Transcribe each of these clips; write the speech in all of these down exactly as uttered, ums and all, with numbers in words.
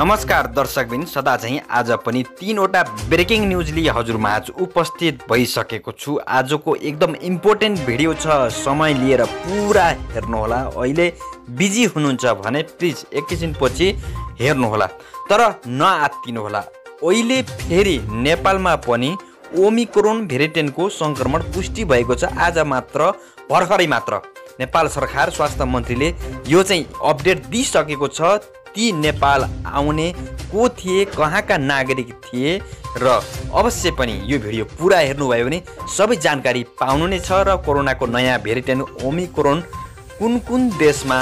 नमस्कार दर्शकबिन, सदा चाहिँ आज पनि तीनवटा ब्रेकिङ न्युज लिए हजुरमाझ उपस्थित भइसकेको छु। आजको एकदम इम्पोर्टेन्ट भिडियो छ, समय लिएर पुरा हेर्नुहोला। अहिले बिजी हुनुहुन्छ भने प्लिज एकैछिनपछि हेर्नुहोला, तर नआत्तिनुहोला। अहिले फेरि नेपालमा पनि ओमिक्रोन भेरिएन्टको संक्रमण पुष्टि भएको छ। आज मात्र भर्खरै मात्र नेपाल सरकार स्वास्थ्य मन्त्रीले यो चाहिँ अपडेट दिइसकेको छ। ती नेपाल आउने को थिए, कहाँका नागरिक थिए र अवश्य पनि यो भिडियो पुरा हेर्नुभयो भने सबै जानकारी पाउनु नै छ। र कोरोनाको नयाँ भेरिएन्ट ओमिक्रोन कुन कुन देशमा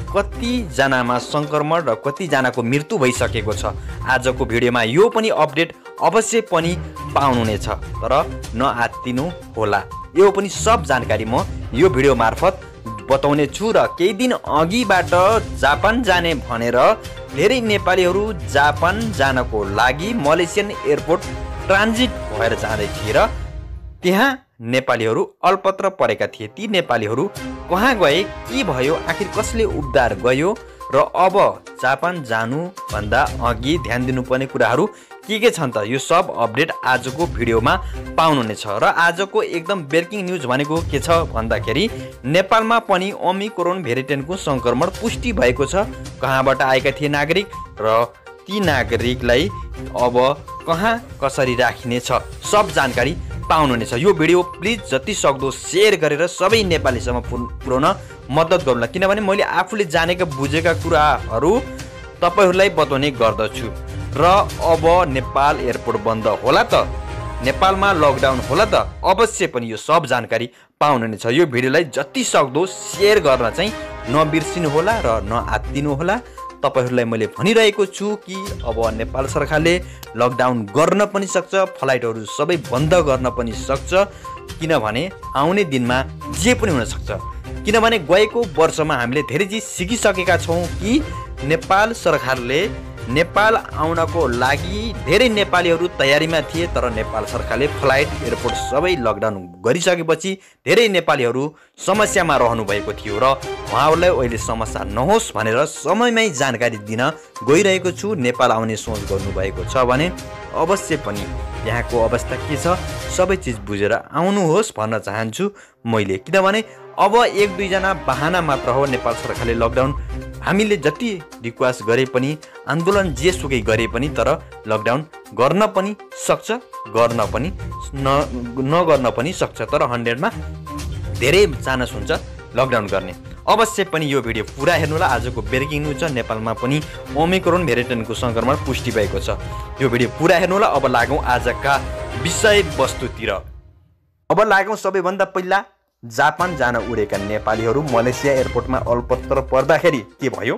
कतिजनामा सङ्क्रमण र कतिजनाको मृत्यु भइसकेको छ, आजको भिडियोमा यो पनि अपडेट अवश्य पनि पाउनु नै छ। तर नआत्तिनु होला, यो पनि सब जानकारी म यो भिडियो मार्फत बताउने छु। र केही दिन अघिबाट जापान जाने भनेर धेरै नेपालीहरू जापान जानको लागि मलेसियन एयरपोर्ट ट्रान्जिट भएर जाँदै थिए र त्यहाँ नेपालीहरू अल्पत्र परेका थिए। ती नेपालीहरू कहाँ गए, के भयो, आखिर कसले उद्धार गयो र अब जापान जानुभन्दा अघि ध्यान दिनुपर्ने कुराहरू के के छन् त, यो सब अपडेट आजको भिडियोमा पाउनु नै छ। र आजको एकदम ब्रेकिङ न्युज भनेको के छ भन्दाखेरि नेपालमा पनि ओमिक्रोन भेरिएन्टको संक्रमण पुष्टि भएको छ। कहाँबाट आएका थिए नागरिक र ती नागरिकलाई अब कहाँ कसरी राखिने छ, सब जानकारी पाउनु नै छ। यो भिडियो प्लिज जति सक्दो सेयर गरेर सबै नेपालीसम्म पुर्याउन मद्दत गर्नुला, किनभने मैले आफूले जानेका बुझेका कुराहरू तपाईँहरूलाई बताउने गर्दछु। र अब नेपाल एयरपोर्ट बन्द होला त, नेपालमा लकडाउन होला त, अवश्य पनि यो सब जानकारी पाउनु नै छ। यो भिडियोलाई जति सक्दो सेयर गर्न चाहिँ नबिर्सिनु होला र नआत्तिनु होला। तपाईँहरूलाई मैले भनिरहेको छु कि अब नेपाल सरकारले लकडाउन गर्न पनि सक्छ, फ्लाइटहरू सबै बन्द गर्न पनि सक्छ, किनभने आउने दिनमा जे पनि हुनसक्छ। किनभने गएको वर्षमा हामीले धेरै चिज सिकिसकेका छौँ कि नेपाल सरकारले नेपाल आउनको लागि धेरै नेपालीहरू तयारीमा थिए, तर नेपाल सरकारले फ्लाइट एयरपोर्ट सबै लकडाउन गरिसकेपछि धेरै नेपालीहरू समस्यामा रहनु भएको थियो र उहाँहरूलाई अहिले समस्या नहोस् भनेर समयमै जानकारी दिन गइरहेको छु। नेपाल आउने सोच गर्नुभएको छ भने अवश्य पनि यहाँको अवस्था के छ सबै चिज बुझेर आउनुहोस् भन्न चाहन्छु मैले, किनभने अब एक दुईजना बहाना मात्र हो। नेपाल सरकारले लकडाउन हामीले जति रिक्वेस्ट गरे पनि, आन्दोलन जेसुकै गरे पनि, तर लकडाउन गर्न पनि सक्छ, गर्न पनि न नगर्न पनि सक्छ, तर हन्ड्रेडमा धेरै चान्स हुन्छ लकडाउन गर्ने। अवश्य पनि यो भिडियो पुरा हेर्नुहोला। आजको ब्रेकिङ न्युज छ, नेपालमा पनि ओमिक्रोन भेरिएन्टको संक्रमण पुष्टि भएको छ। यो भिडियो पुरा हेर्नुहोला। अब लागौँ आजका विषयवस्तुतिर। अब लागौँ सबैभन्दा पहिला जापान जान उडेका नेपालीहरू मलेसिया एयरपोर्टमा अल्पत्र पर्दाखेरि के भयो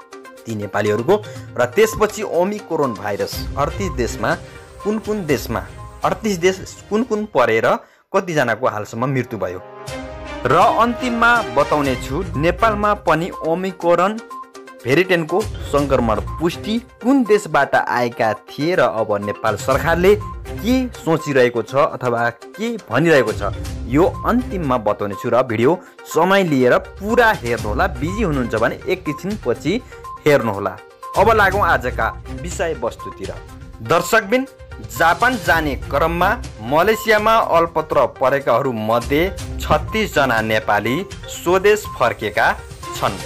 ती नेपालीहरूको, र त्यसपछि ओमिक्रोन भाइरस अडतिस देशमा कुन कुन देशमा अडतिस देश कुन कुन परेर कतिजनाको हालसम्म मृत्यु भयो, र अन्तिममा बताउने छु नेपालमा पनि ओमिक्रोन भेरिएन्टको संक्रमण पुष्टि कुन देशबाट आएका थिए र अब नेपाल सरकारले के सोचिरहेको छ अथवा के भनिरहेको छ, यो अन्तिममा बताउने छु। र भिडियो समय लिएर पुरा हेर्नुहोला, बिजी हुनुहुन्छ भने एकैछिनपछि हेर्नुहोला। अब लागौँ आजका विषयवस्तुतिर। दर्शकबिन, जापान जाने क्रममा मलेसियामा अल्पत्र परेकाहरू मध्ये छत्तीस जना नेपाली स्वदेश फर्केका छन्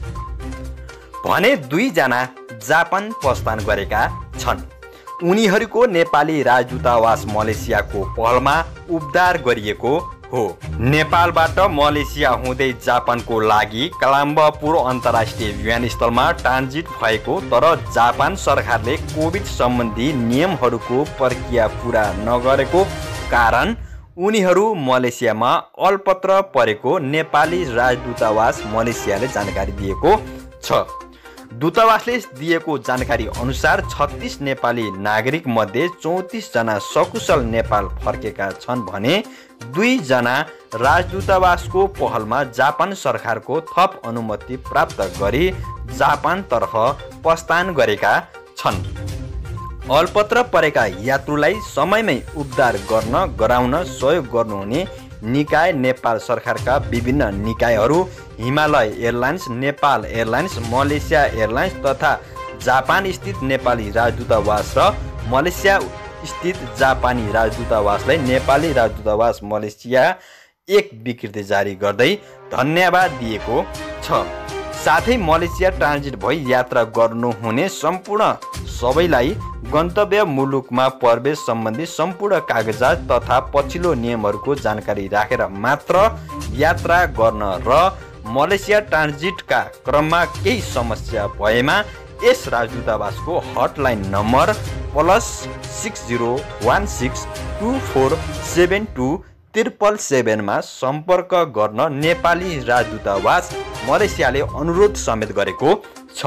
भने दुईजना जापान प्रस्थान गरेका छन्। उनीहरूको नेपाली राजदूतावास मलेसियाको पहलमा उद्धार गरिएको हो। नेपालबाट मलेसिया हुँदै जापानको लागि कलाम्बपुर अन्तर्राष्ट्रिय विमानस्थलमा ट्रान्जिट भएको, तर जापान सरकारले कोभिड सम्बन्धी नियमहरूको प्रक्रिया पुरा नगरेको कारण उनीहरू मलेसियामा अल्पत्र परेको नेपाली राजदूतावास मलेसियाले जानकारी दिएको छ। दूतावासले दिएको जानकारी अनुसार छत्तीस नेपाली नागरिक मध्ये चौतिस जना सकुशल नेपाल फर्केका छन् भने दुईजना राजदूतावासको पहलमा जापान सरकारको थप अनुमति प्राप्त गरी जापानतर्फ प्रस्थान गरेका छन्। अल्पत्र परेका यात्रुलाई समयमै उद्धार गर्न गराउन सहयोग गर्नुहुने निकाय नेपाल सरकारका विभिन्न निकायहरू Himalaya airlines, Nepal airlines, Malaysia airlines तथा जापान स्थित नेपाली राजदूतावास र मलेसिया स्थित जापानी राजदूतावासलाई नेपाली राजदूतावास मलेसिया एक विकृति जारी गर्दै धन्यवाद दिएको छ। साथै मलेसिया ट्रान्जिट भई यात्रा गर्नुहुने सम्पूर्ण सबैलाई गन्तव्य मुलुकमा प्रवेश सम्बन्धी सम्पूर्ण कागजात तथा पछिल्लो नियमहरूको जानकारी राखेर मात्र यात्रा गर्न र मलेसिया ट्रान्जिटका क्रममा केही समस्या भएमा यस राजदूतावासको hotline number plus six zero one six two four seven two triple सेभेनमा सम्पर्क गर्न नेपाली राजदूतावास मलेसियाले अनुरोध समेत गरेको छ।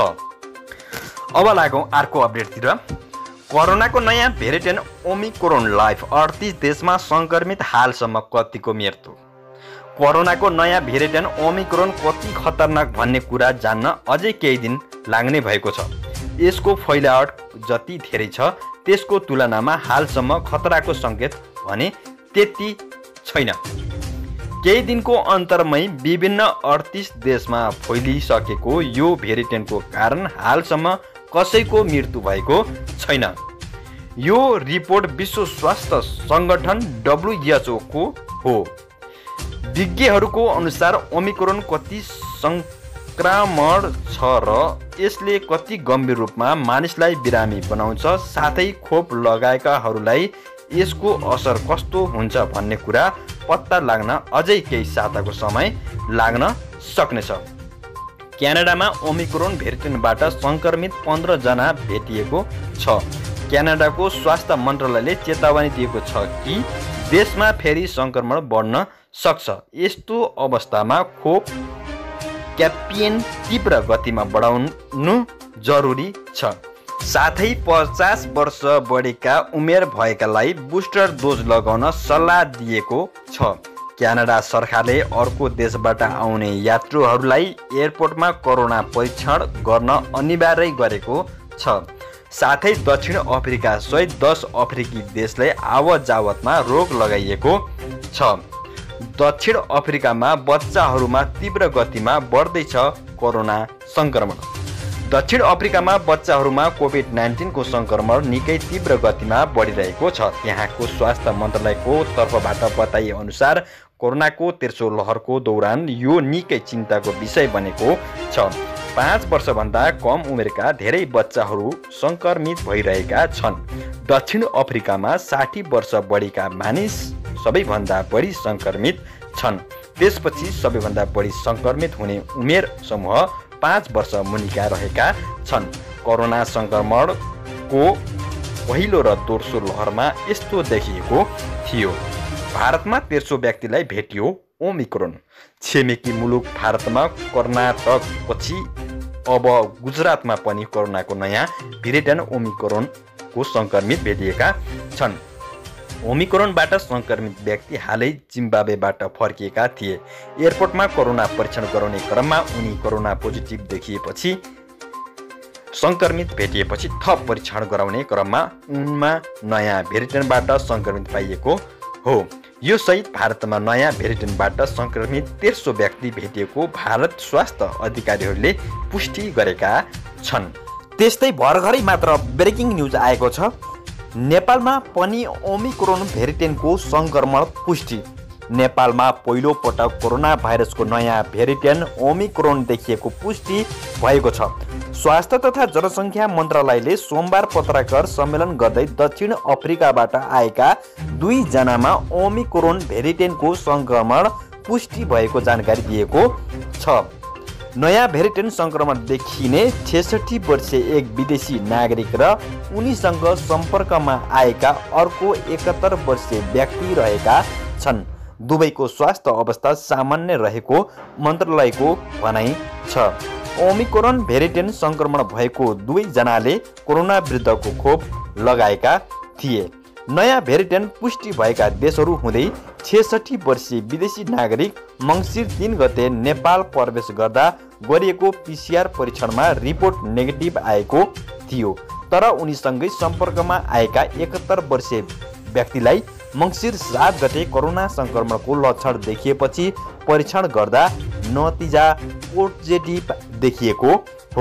अब लागौँ अर्को अपडेटतिर। कोरोनाको नयाँ भेरिएन्ट ओमिक्रोन लाइफ अडतिस देशमा सङ्क्रमित हालसम्म कतिको मृत्यु। कोरोनाको नयाँ भेरिएन्ट ओमिक्रोन कति खतरनाक भन्ने कुरा जान्न अझै केही दिन लाग्ने भएको छ। यसको फैलावट जति धेरै छ त्यसको तुलनामा हालसम्म खतराको सङ्केत भने त्यति छैन। केही दिनको अन्तरमै विभिन्न अडतिस देशमा फैलिसकेको यो भेरिएन्टको कारण हालसम्म कसैको मृत्यु भएको छैन। यो रिपोर्ट विश्व स्वास्थ्य सङ्गठन डब्ल्युएचओ को हो। विज्ञहरूको अनुसार ओमिक्रोन कति सङ्क्रमण छ र यसले कति गम्भीर रूपमा मानिसलाई बिरामी बनाउँछ, साथै खोप लगाएकाहरूलाई यसको असर कस्तो हुन्छ भन्ने कुरा पत्ता लाग्न अझै केही साताको समय लाग्न सक्नेछ। क्यानाडामा ओमिक्रोन भेरिएन्टबाट सङ्क्रमित पन्ध्र जना भेटिएको छ। क्यानाडाको स्वास्थ्य मन्त्रालयले चेतावनी दिएको छ कि देशमा फेरि सङ्क्रमण बढ्न सक्छ। यस्तो अवस्थामा खोप क्याम्पेन तीव्र गतिमा बढाउनु जरुरी छ। साथै पचास वर्ष बढीका उमेर भएकालाई बुस्टर डोज लगाउन सल्लाह दिएको छ। क्यानाडा सरकारले अर्को देशबाट आउने यात्रुहरूलाई एयरपोर्टमा कोरोना परीक्षण गर्न अनिवार्य गरेको छ। साथै दक्षिण अफ्रिका सहित दस अफ्रिकी देशलाई आवत जावतमा रोक लगाइएको छ। दक्षिण अफ्रिकामा बच्चाहरूमा तीव्र गतिमा बढ्दैछ कोरोना सङ्क्रमण। दक्षिण अफ्रिकामा बच्चाहरूमा कोभिड नाइन्टिनको सङ्क्रमण निकै तीव्र गतिमा बढिरहेको छ। त्यहाँको स्वास्थ्य मन्त्रालयको तर्फबाट बताइए अनुसार कोरोनाको तेस्रो लहरको दौरान यो निकै चिन्ताको विषय बनेको छ। पाँच वर्षभन्दा कम उमेरका धेरै बच्चाहरू सङ्क्रमित भइरहेका छन्। दक्षिण अफ्रिकामा साठी वर्ष बढीका मानिस सबैभन्दा बढी सङ्क्रमित छन्। त्यसपछि सबैभन्दा बढी सङ्क्रमित हुने उमेर समूह पाँच वर्ष मुनिका रहेका छन्। कोरोना सङ्क्रमणको पहिलो र दोस्रो लहरमा यस्तो देखिएको थियो। भारतमा तेस्रो व्यक्तिलाई भेटियो ओमिक्रोन। छिमेकी मुलुक भारतमा कर्नाटकपछि अब गुजरातमा पनि कोरोनाको नयाँ भेरिएन्ट ओमिक्रोनको सङ्क्रमित भेटिएका छन्। ओमिक्रोनबाट सङ्क्रमित व्यक्ति हालै जिम्बाब्वेबाट फर्किएका थिए। एयरपोर्टमा कोरोना परीक्षण गराउने क्रममा उनी कोरोना पोजिटिभ देखिएपछि सङ्क्रमित भेटिएपछि थप परीक्षण गराउने क्रममा उनमा नयाँ भेरिएन्टबाट सङ्क्रमित पाइएको हो। यो सहित भारतमा नयाँ भेरिएन्टबाट सङ्क्रमित तेस्रो व्यक्ति भेटिएको भारत स्वास्थ्य अधिकारीहरूले पुष्टि गरेका छन्। त्यस्तै भर्खरै मात्र ब्रेकिङ न्युज आएको छ। नेपालमा पनि ओमिक्रोन भेरिएन्टको सङ्क्रमण पुष्टि। नेपालमा पहिलो पटक कोरोना भाइरसको नयाँ भेरिएन्ट ओमिक्रोन देखिएको पुष्टि भएको छ। स्वास्थ्य तथा जनसङ्ख्या मन्त्रालयले सोमबार पत्रकार सम्मेलन गर्दै दक्षिण अफ्रिकाबाट आएका दुईजनामा ओमिक्रोन भेरिएन्टको सङ्क्रमण पुष्टि भएको जानकारी दिएको छ। नयाँ भेरिएन्ट सङ्क्रमण देखिने छेसठी वर्षीय एक विदेशी नागरिक र उनीसँग सम्पर्कमा आएका अर्को एकहत्तर वर्षीय व्यक्ति रहेका छन्। दुवैको स्वास्थ्य अवस्था सामान्य रहेको मन्त्रालयको भनाइ छ। ओमिक्रोन भेरिएन्ट सङ्क्रमण भएको दुवैजनाले कोरोना विरुद्धको खोप लगाएका थिए। नयाँ भेरिएन्ट पुष्टि भएका देशहरू हुँदै छेसठी वर्षीय विदेशी नागरिक मङ्सिर तीन गते नेपाल प्रवेश गर्दा गरिएको पिसिआर परीक्षणमा रिपोर्ट नेगेटिभ आएको थियो। तर उनीसँगै सम्पर्कमा आएका एकहत्तर वर्षीय व्यक्तिलाई मङ्सिर सात गते कोरोना सङ्क्रमणको लक्षण देखिएपछि परीक्षण गर्दा नतिजा पोजिटिभ देखिएको हो।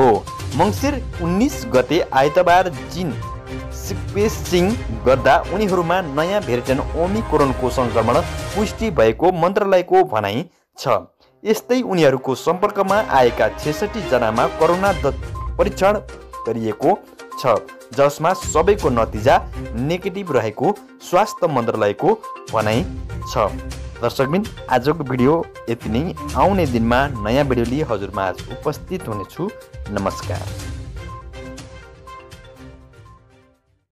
मङ्सिर उन्नाइस गते आइतबार जिन सिक्वेन्सिङ गर्दा उनीहरूमा नयाँ भेरिएन्ट ओमिक्रोनको सङ्क्रमण पुष्टि भएको मन्त्रालयको भनाइ छ। यस्तै उनीहरूको सम्पर्कमा आएका छेसठी जनामा कोरोना परीक्षण गरिएको छ, जसमा सबैको नतिजा नेगेटिभ रहेको स्वास्थ्य मन्त्रालयको भनाइ छ। दर्शकबिन, आजको भिडियो यति नै। आउने दिनमा नयाँ भिडियो लिई हजुरमाझ उपस्थित हुनेछु। नमस्कार।